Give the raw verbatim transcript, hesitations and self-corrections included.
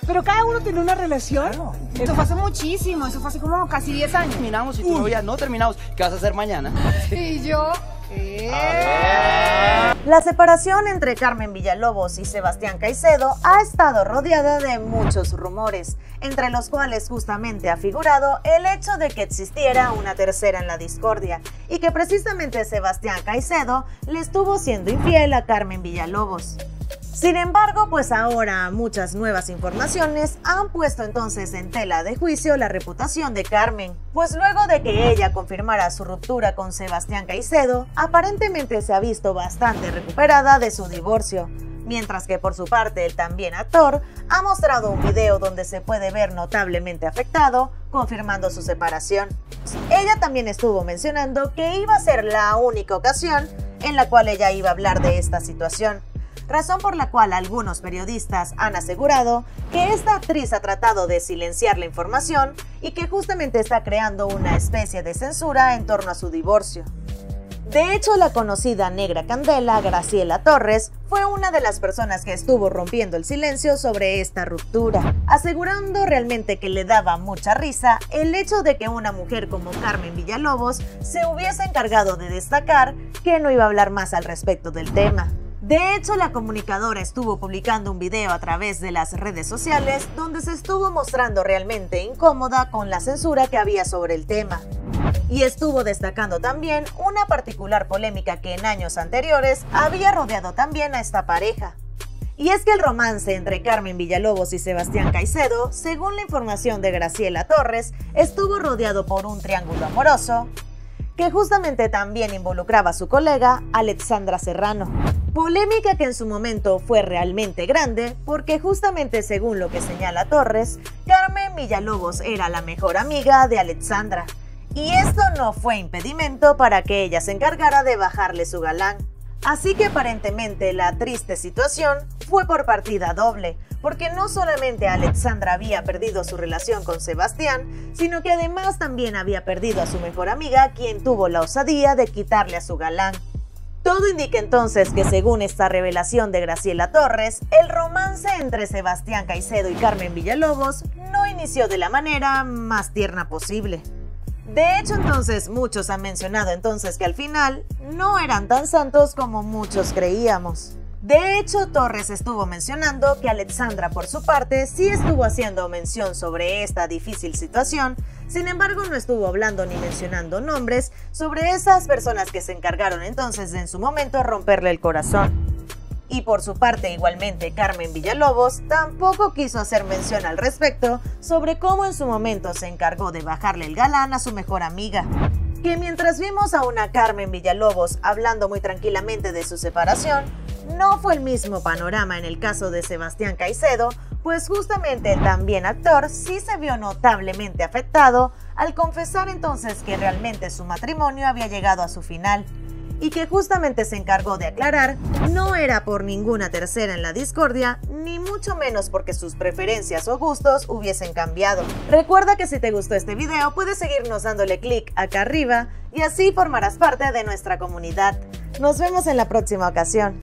Pero cada uno tiene una relación. Claro. Eso fue hace muchísimo, eso fue hace como casi diez años. Terminamos y tu novia no terminamos. ¿Qué vas a hacer mañana? Y yo... ¿Qué? La separación entre Carmen Villalobos y Sebastián Caicedo ha estado rodeada de muchos rumores, entre los cuales justamente ha figurado el hecho de que existiera una tercera en la discordia y que precisamente Sebastián Caicedo le estuvo siendo infiel a Carmen Villalobos. Sin embargo, pues ahora muchas nuevas informaciones han puesto entonces en tela de juicio la reputación de Carmen, pues luego de que ella confirmara su ruptura con Sebastián Caicedo, aparentemente se ha visto bastante recuperada de su divorcio, mientras que por su parte el también actor ha mostrado un video donde se puede ver notablemente afectado, confirmando su separación. Ella también estuvo mencionando que iba a ser la única ocasión en la cual ella iba a hablar de esta situación, razón por la cual algunos periodistas han asegurado que esta actriz ha tratado de silenciar la información y que justamente está creando una especie de censura en torno a su divorcio. De hecho, la conocida negra candela Graciela Torres fue una de las personas que estuvo rompiendo el silencio sobre esta ruptura, asegurando realmente que le daba mucha risa el hecho de que una mujer como Carmen Villalobos se hubiese encargado de destacar que no iba a hablar más al respecto del tema. De hecho, la comunicadora estuvo publicando un video a través de las redes sociales donde se estuvo mostrando realmente incómoda con la censura que había sobre el tema. Y estuvo destacando también una particular polémica que en años anteriores había rodeado también a esta pareja. Y es que el romance entre Carmen Villalobos y Sebastián Caicedo, según la información de Graciela Torres, estuvo rodeado por un triángulo amoroso que justamente también involucraba a su colega Alexandra Serrano. Polémica que en su momento fue realmente grande porque justamente según lo que señala Torres, Carmen Villalobos era la mejor amiga de Alexandra. Y esto no fue impedimento para que ella se encargara de bajarle su galán. Así que aparentemente la triste situación fue por partida doble, porque no solamente Alexandra había perdido su relación con Sebastián, sino que además también había perdido a su mejor amiga, quien tuvo la osadía de quitarle a su galán. Todo indica entonces que según esta revelación de Graciela Torres, el romance entre Sebastián Caicedo y Carmen Villalobos no inició de la manera más tierna posible. De hecho, entonces, muchos han mencionado entonces que al final no eran tan santos como muchos creíamos. De hecho, Torres estuvo mencionando que Alexandra, por su parte, sí estuvo haciendo mención sobre esta difícil situación, sin embargo, no estuvo hablando ni mencionando nombres sobre esas personas que se encargaron entonces de en su momento romperle el corazón. Y por su parte, igualmente, Carmen Villalobos tampoco quiso hacer mención al respecto sobre cómo en su momento se encargó de bajarle el galán a su mejor amiga. Que mientras vimos a una Carmen Villalobos hablando muy tranquilamente de su separación, no fue el mismo panorama en el caso de Sebastián Caicedo, pues justamente el también actor sí se vio notablemente afectado al confesar entonces que realmente su matrimonio había llegado a su final. Y que justamente se encargó de aclarar no era por ninguna tercera en la discordia, ni mucho menos porque sus preferencias o gustos hubiesen cambiado. Recuerda que si te gustó este video puedes seguirnos dándole clic acá arriba y así formarás parte de nuestra comunidad. Nos vemos en la próxima ocasión.